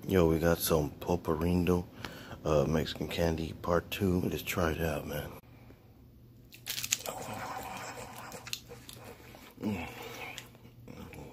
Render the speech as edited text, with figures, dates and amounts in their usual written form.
Yo, we got some pulparindo Mexican candy part 2. Let's try it out, man.